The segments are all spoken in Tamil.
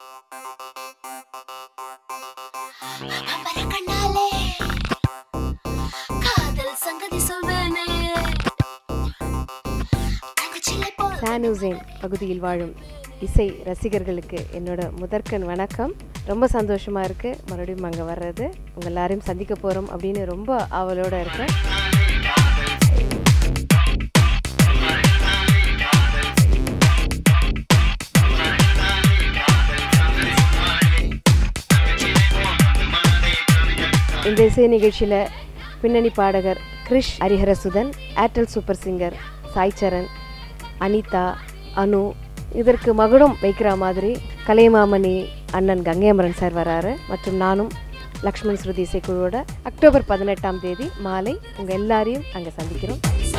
சான் ஹுசைன் பகுதியில் வாழும் இசை ரசிகர்களுக்கு என்னோட முதற்கண் வணக்கம். ரொம்ப சந்தோஷமாக இருக்குது மறுபடியும் அங்கே வர்றது, உங்கள் எல்லாரையும் சந்திக்க போகிறோம் அப்படின்னு ரொம்ப ஆவலோடு இருக்கேன். இந்த இசை நிகழ்ச்சியில் பின்னணி பாடகர் Krish Hariharasudhan, Airtel super singer Sai Charan, Anitha, Anu, இதற்கு மகுடம் வைக்கிற மாதிரி கலைமாமணி அண்ணன் கங்கையமரன் சார் வராரு. மற்றும் நானும் லக்ஷ்மன் ஸ்ருதி இசைக்குழுவோட அக்டோபர் 18ஆம் தேதி மாலை உங்கள் எல்லாரையும் அங்கே சந்திக்கிறோம்.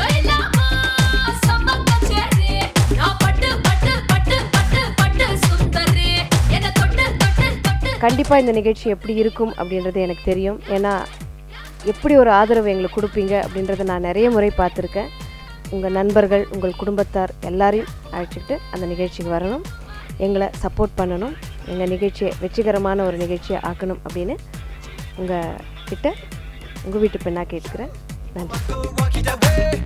கண்டிப்பாக இந்த நிகழ்ச்சி எப்படி இருக்கும் அப்படின்றது எனக்கு தெரியும். ஏன்னா எப்படி ஒரு ஆதரவு எங்களுக்கு கொடுப்பீங்க அப்படின்றத நான் நிறைய முறை பார்த்துருக்கேன். உங்கள் நண்பர்கள், உங்கள் குடும்பத்தார் எல்லாரையும் அழைச்சிக்கிட்டு அந்த நிகழ்ச்சிக்கு வரணும், எங்களை சப்போர்ட் பண்ணணும், எங்கள் நிகழ்ச்சியை வெற்றிகரமான ஒரு நிகழ்ச்சியை ஆக்கணும் அப்படின்னு உங்கள் வீட்டு பெண்ணாக கேட்டுக்கிறேன். நன்றி.